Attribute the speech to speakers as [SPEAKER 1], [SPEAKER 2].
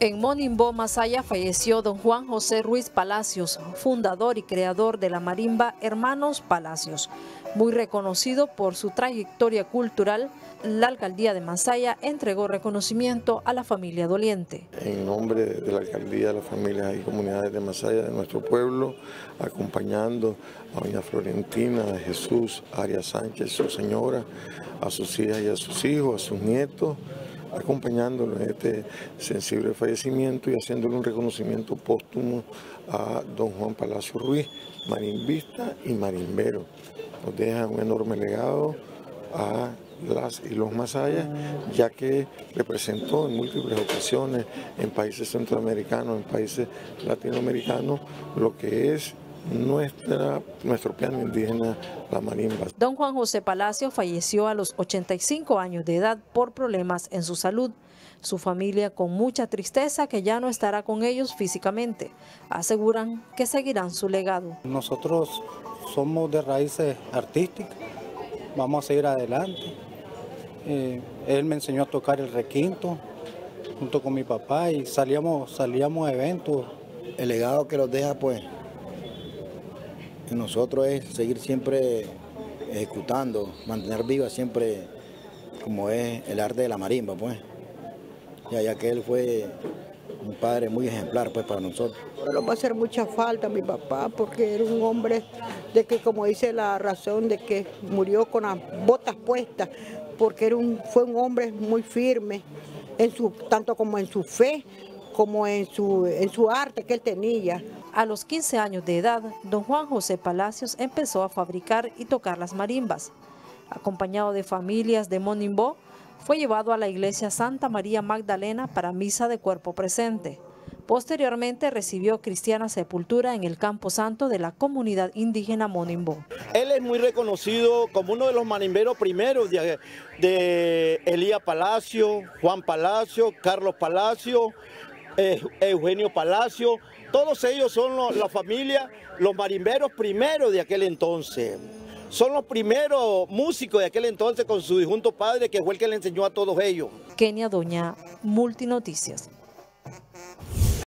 [SPEAKER 1] En Monimbó, Masaya, falleció don Juan José Ruiz Palacios, fundador y creador de la marimba Hermanos Palacios. Muy reconocido por su trayectoria cultural, la alcaldía de Masaya entregó reconocimiento a la familia doliente.
[SPEAKER 2] En nombre de la alcaldía, de las familias y comunidades de Masaya, de nuestro pueblo, acompañando a doña Florentina de Jesús Arias Sánchez, su señora, a sus hijas y a sus hijos, a sus nietos, acompañándolo en este sensible fallecimiento y haciéndole un reconocimiento póstumo a don Juan Palacios Ruiz, marimbista y marimbero. Nos deja un enorme legado a las y los masayas, ya que representó en múltiples ocasiones en países centroamericanos, en países latinoamericanos, lo que es nuestro piano indígena, la marimba.
[SPEAKER 1] Don Juan José Palacios falleció a los 85 años de edad por problemas en su salud. Su familia, con mucha tristeza, que ya no estará con ellos físicamente, aseguran que seguirán su legado.
[SPEAKER 3] Nosotros somos de raíces artísticas, vamos a seguir adelante. Él me enseñó a tocar el requinto junto con mi papá y salíamos a eventos.
[SPEAKER 4] El legado que nos deja, pues, en nosotros es seguir siempre ejecutando, mantener viva siempre como es el arte de la marimba, pues. Ya que él fue un padre muy ejemplar, pues, para nosotros.
[SPEAKER 5] Nos va a hacer mucha falta mi papá, porque era un hombre de que, como dice la razón, de que murió con las botas puestas, porque fue un hombre muy firme, tanto como en su fe, como en su arte que él tenía.
[SPEAKER 1] A los 15 años de edad, don Juan José Palacios empezó a fabricar y tocar las marimbas. Acompañado de familias de Monimbó, fue llevado a la iglesia Santa María Magdalena para misa de cuerpo presente. Posteriormente recibió cristiana sepultura en el Campo Santo de la comunidad indígena Monimbó.
[SPEAKER 6] Él es muy reconocido como uno de los marimberos primeros de Elías Palacio, Juan Palacio, Carlos Palacio, Eugenio Palacio. Todos ellos son la familia, los marimberos primeros de aquel entonces. Son los primeros músicos de aquel entonces con su difunto padre, que fue el que le enseñó a todos ellos.
[SPEAKER 1] Kenia Doña, Multinoticias.